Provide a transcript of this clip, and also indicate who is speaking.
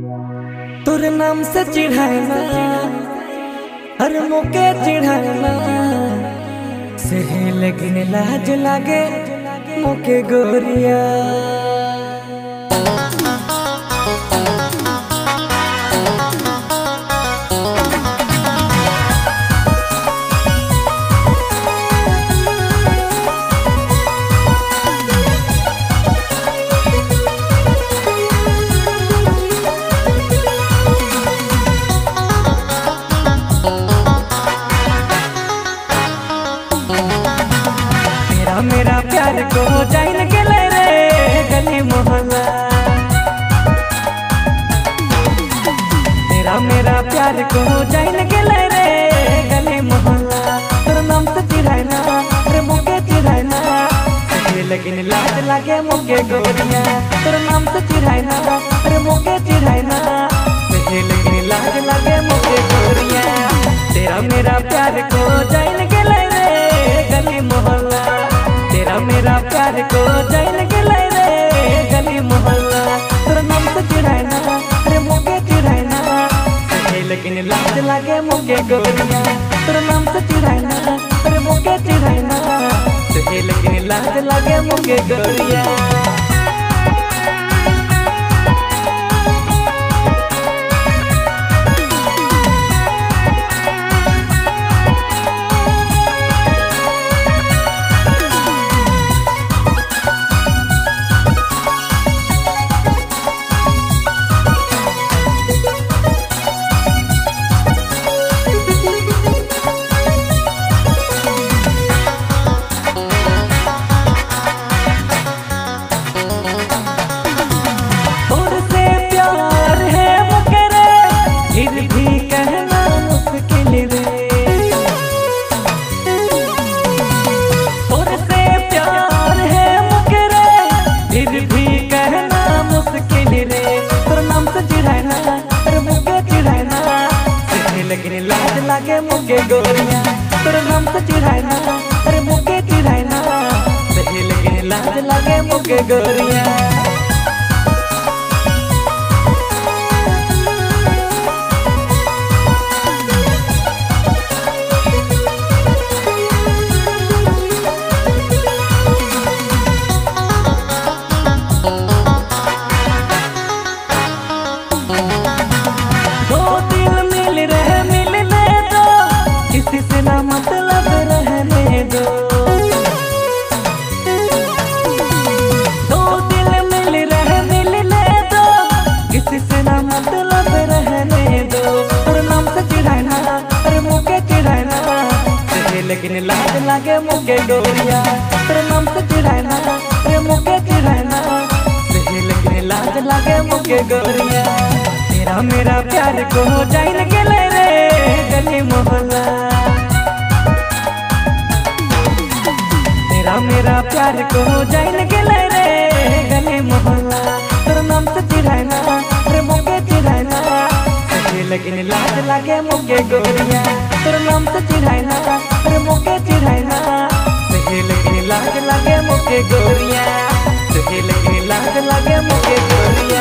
Speaker 1: तोर नाम से चिढ़ाना हर मौके चिढ़ाना सहे लेकिन लाज लागे मौके गोरिया। मेरा प्यार को जान गेले रे गली मोहल्ला, मेरा प्यार को जान गेले रे गली मोहल्ला। तोर नाम से चिढ़ाना रे मौके चिढ़ाना लेकिन लाज लागे मौके गोरिया। तोर नाम से चिढ़ाना रे मौके चिढ़ाना लेकिन लाज लागे मौके गोरिया। तेरा मेरा प्यार को जान गेले रे गली मोहल्ला, मेरा प्यार को जान गेले रे गली मोहल्ला। तोर नाम से चिढ़ाना अरे मौके चिढ़ाना लेकिन लाज लागे मौके गोरिया। तोर नाम से चिढ़ाना अरे मौके चिढ़ाना लेकिन लाज लागे मौके गोरिया। लेकिन लाज लागे मौके गोरिया। तोर नाम से चिढ़ाना अरे मौके चिढ़ाना लेकिन लाज लागे मौके गोरिया। मतलब रहने दो, दो दिल मिलने दो किसी से ना मतलब रहने दो। तोर नाम से चिढ़ाना अरे मौके चिढ़ाना लेकिन लाज लागे मौके गोरिया। तोर नाम से चिढ़ाना अरे मौके चिढ़ाना लेकिन लाज लागे मौके गोरिया। तेरा मेरा प्यार को जान गेले रे गली मोहल्ला, मेरा प्यार को जान गेले रे गली मोहल्ला। तोर नाम से चिढ़ाना रे मौके चिढ़ाना लेकिन लाज लागे मौके गोरिया। तोर नाम से चिढ़ाना रे मौके चिढ़ाना लेकिन लाज लागे मौके गोरिया, लेकिन लाज लागे मौके गोरिया।